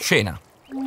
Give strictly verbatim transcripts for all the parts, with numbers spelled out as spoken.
Scena.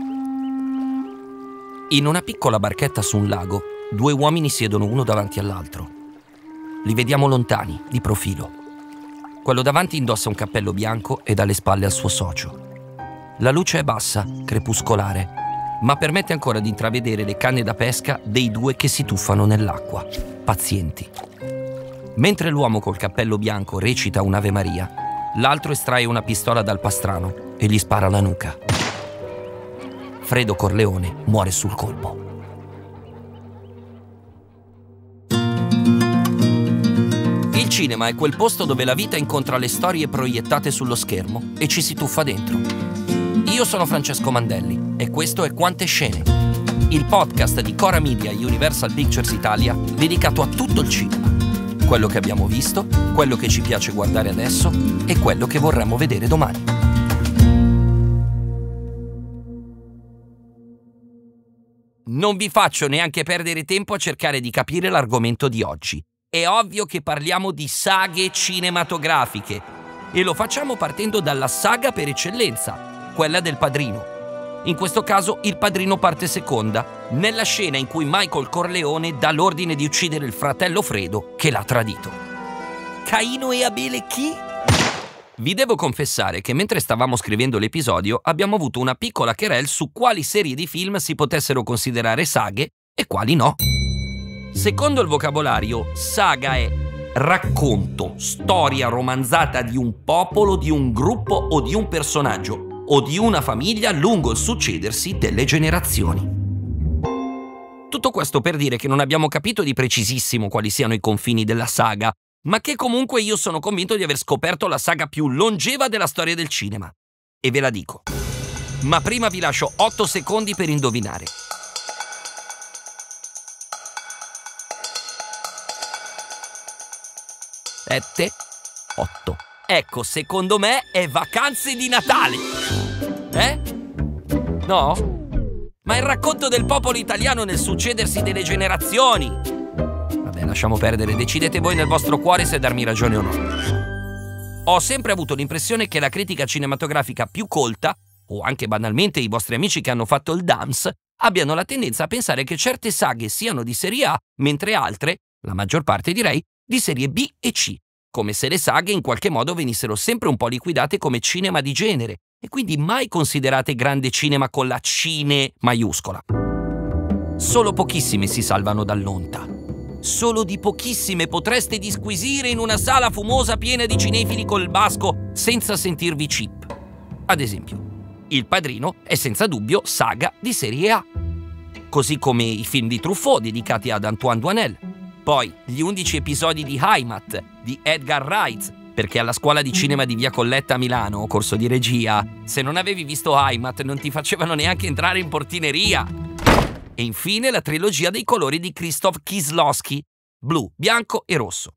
In una piccola barchetta su un lago, due uomini siedono uno davanti all'altro. Li vediamo lontani, di profilo. Quello davanti indossa un cappello bianco e dà le spalle al suo socio. La luce è bassa, crepuscolare, ma permette ancora di intravedere le canne da pesca dei due che si tuffano nell'acqua, pazienti. Mentre l'uomo col cappello bianco recita un'Ave Maria, l'altro estrae una pistola dal pastrano e gli spara alla nuca. Fredo Corleone muore sul colpo. Il cinema è quel posto dove la vita incontra le storie proiettate sullo schermo e ci si tuffa dentro. Io sono Francesco Mandelli e questo è Quante Scene, il podcast di Cora Media e Universal Pictures Italia dedicato a tutto il cinema. Quello che abbiamo visto, quello che ci piace guardare adesso e quello che vorremmo vedere domani. Non vi faccio neanche perdere tempo a cercare di capire l'argomento di oggi. È ovvio che parliamo di saghe cinematografiche e lo facciamo partendo dalla saga per eccellenza, quella del Padrino. In questo caso Il Padrino parte seconda, nella scena in cui Michael Corleone dà l'ordine di uccidere il fratello Fredo che l'ha tradito. Caino e Abele chi? Vi devo confessare che mentre stavamo scrivendo l'episodio abbiamo avuto una piccola querelle su quali serie di film si potessero considerare saghe e quali no. Secondo il vocabolario, saga è racconto, storia romanzata di un popolo, di un gruppo o di un personaggio o di una famiglia lungo il succedersi delle generazioni. Tutto questo per dire che non abbiamo capito di precisissimo quali siano i confini della saga, ma che comunque io sono convinto di aver scoperto la saga più longeva della storia del cinema. E ve la dico. Ma prima vi lascio otto secondi per indovinare. sette, otto. Ecco, secondo me è Vacanze di Natale. Eh? No? Ma è il racconto del popolo italiano nel succedersi delle generazioni. Vabbè, lasciamo perdere, decidete voi nel vostro cuore se darmi ragione o no. Ho sempre avuto l'impressione che la critica cinematografica più colta, o anche banalmente i vostri amici che hanno fatto il D A M S, abbiano la tendenza a pensare che certe saghe siano di serie A, mentre altre, la maggior parte direi, di serie B e C, come se le saghe in qualche modo venissero sempre un po' liquidate come cinema di genere e quindi mai considerate grande cinema con la cine maiuscola. Solo pochissime si salvano dall'onta. Solo di pochissime potreste disquisire in una sala fumosa piena di cinefili col basco senza sentirvi cheap. Ad esempio, Il Padrino è senza dubbio saga di serie A, così come i film di Truffaut dedicati ad Antoine Doinel. Poi gli undici episodi di Heimat di Edgar Wright, perché alla scuola di cinema di Via Colletta a Milano, corso di regia, se non avevi visto Heimat non ti facevano neanche entrare in portineria. E infine la trilogia dei colori di Krzysztof Kieślowski, blu, bianco e rosso.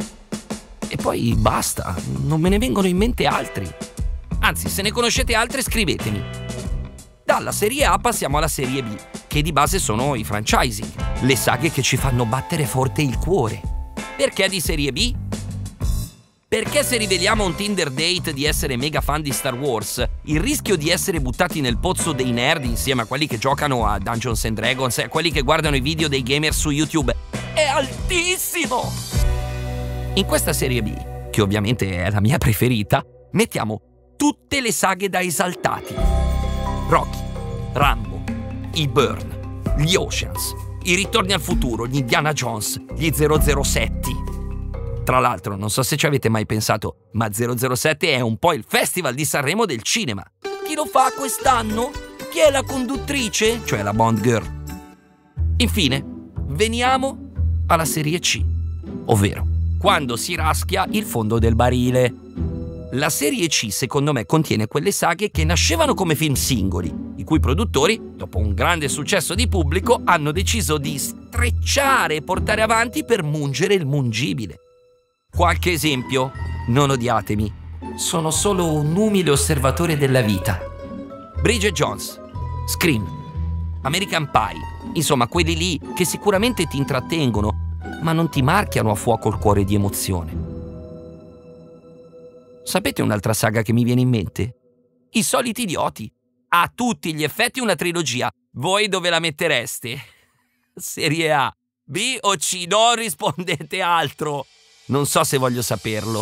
E poi basta, non me ne vengono in mente altri. Anzi, se ne conoscete altre scrivetemi. Dalla serie A passiamo alla serie B, che di base sono i franchising, le saghe che ci fanno battere forte il cuore. Perché di serie B? Perché se riveliamo a un Tinder date di essere mega fan di Star Wars, il rischio di essere buttati nel pozzo dei nerd insieme a quelli che giocano a Dungeons and Dragons e a quelli che guardano i video dei gamer su YouTube è altissimo! In questa serie B, che ovviamente è la mia preferita, mettiamo tutte le saghe da esaltati. Rocky, Rambo, i Bourne, gli Oceans, i Ritorni al futuro, gli Indiana Jones, gli zero zero sette. Tra l'altro, non so se ci avete mai pensato, ma zero zero sette è un po' il Festival di Sanremo del cinema. Chi lo fa quest'anno? Chi è la conduttrice? Cioè la Bond Girl. Infine, veniamo alla serie C, ovvero quando si raschia il fondo del barile. La serie C, secondo me, contiene quelle saghe che nascevano come film singoli, i cui produttori, dopo un grande successo di pubblico, hanno deciso di strecciare e portare avanti per mungere il mungibile. Qualche esempio? Non odiatemi, sono solo un umile osservatore della vita. Bridget Jones, Scream, American Pie, insomma quelli lì che sicuramente ti intrattengono, ma non ti marchiano a fuoco il cuore di emozione. Sapete un'altra saga che mi viene in mente? I Soliti Idioti. a tutti gli effetti una trilogia. Voi dove la mettereste? Serie A, B o C? Non rispondete altro. Non so se voglio saperlo.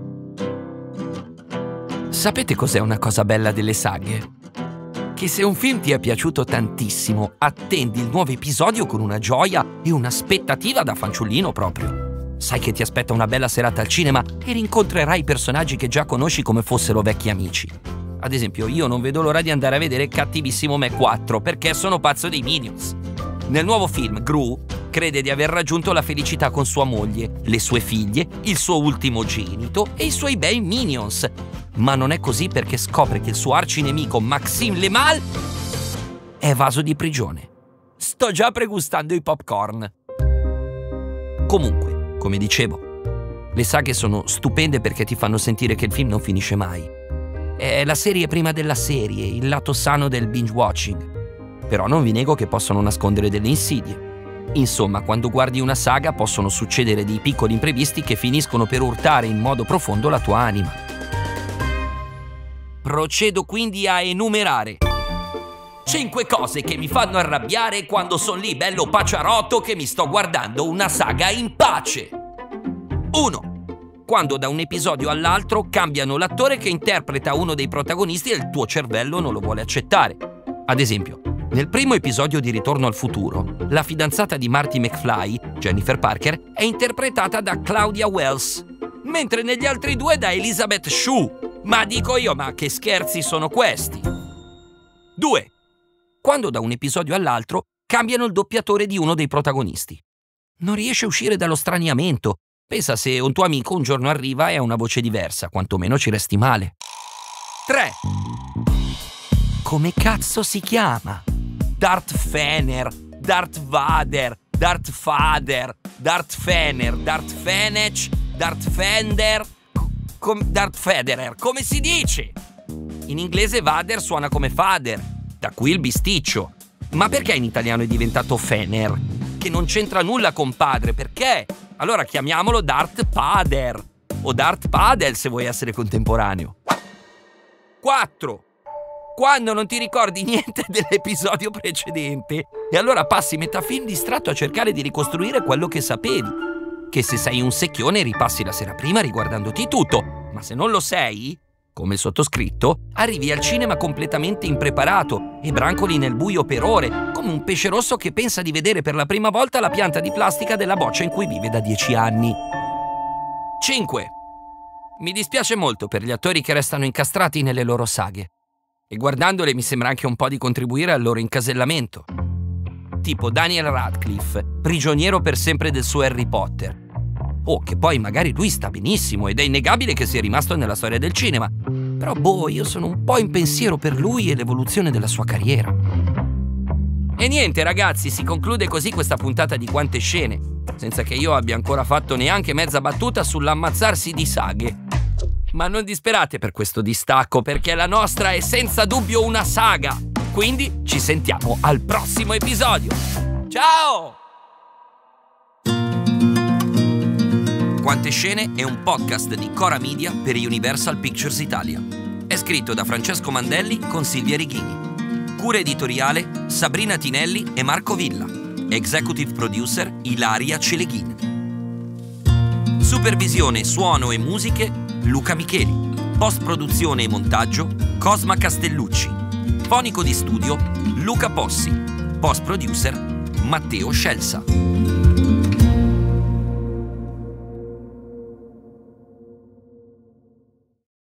Sapete cos'è una cosa bella delle saghe? Che se un film ti è piaciuto tantissimo, attendi il nuovo episodio con una gioia e un'aspettativa da fanciullino proprio. Sai che ti aspetta una bella serata al cinema e rincontrerai personaggi che già conosci come fossero vecchi amici. Ad esempio, io non vedo l'ora di andare a vedere Cattivissimo Me quattro perché sono pazzo dei Minions. Nel nuovo film, Gru crede di aver raggiunto la felicità con sua moglie, le sue figlie, il suo ultimogenito e i suoi bei Minions. Ma non è così perché scopre che il suo arcinemico Maxime Le Mal è evaso di prigione. Sto già pregustando i popcorn. Comunque, come dicevo, le saghe sono stupende perché ti fanno sentire che il film non finisce mai. È la serie prima della serie, il lato sano del binge watching. Però non vi nego che possono nascondere delle insidie. Insomma, quando guardi una saga possono succedere dei piccoli imprevisti che finiscono per urtare in modo profondo la tua anima. Procedo quindi a enumerare cinque cose che mi fanno arrabbiare quando sono lì bello paciarotto che mi sto guardando una saga in pace. uno. Quando da un episodio all'altro cambiano l'attore che interpreta uno dei protagonisti e il tuo cervello non lo vuole accettare. Ad esempio, nel primo episodio di Ritorno al futuro, la fidanzata di Marty McFly, Jennifer Parker, è interpretata da Claudia Wells, mentre negli altri due da Elizabeth Shue. Ma dico io, ma che scherzi sono questi? due. Quando da un episodio all'altro cambiano il doppiatore di uno dei protagonisti. Non riesce a uscire dallo straniamento. Pensa se un tuo amico un giorno arriva e ha una voce diversa, quantomeno ci resti male. tre. Come cazzo si chiama? Darth Fener, Darth Vader, Darth Fader, Darth Fener, Darth Fenech, Darth Fender, com- Darth Federer, come si dice? In inglese Vader suona come Fader, da qui il bisticcio. Ma perché in italiano è diventato Fener? Che non c'entra nulla con padre, perché? Allora chiamiamolo Darth Pader, o Darth Padel se vuoi essere contemporaneo. quattro. Quando non ti ricordi niente dell'episodio precedente e allora passi metà film distratto a cercare di ricostruire quello che sapevi. Che se sei un secchione ripassi la sera prima riguardandoti tutto, ma se non lo sei, come il sottoscritto, arrivi al cinema completamente impreparato e brancoli nel buio per ore, come un pesce rosso che pensa di vedere per la prima volta la pianta di plastica della boccia in cui vive da dieci anni. cinque. Mi dispiace molto per gli attori che restano incastrati nelle loro saghe. E guardandole mi sembra anche un po' di contribuire al loro incasellamento. Tipo Daniel Radcliffe, prigioniero per sempre del suo Harry Potter. Oh, che poi magari lui sta benissimo ed è innegabile che sia rimasto nella storia del cinema. Però boh, io sono un po' in pensiero per lui e l'evoluzione della sua carriera. E niente ragazzi, si conclude così questa puntata di Quante Scene, senza che io abbia ancora fatto neanche mezza battuta sull'ammazzarsi di saghe. Ma non disperate per questo distacco, perché la nostra è senza dubbio una saga. Quindi ci sentiamo al prossimo episodio. Ciao! Quante Scene è un podcast di Cora Media per Universal Pictures Italia. È scritto da Francesco Mandelli con Silvia Righini. Cura editoriale Sabrina Tinelli e Marco Villa. Executive producer Ilaria Celeghin. Supervisione, suono e musiche Luca Micheli. Post-produzione e montaggio Cosma Castellucci. Fonico di studio Luca Possi. Post-producer Matteo Scelsa.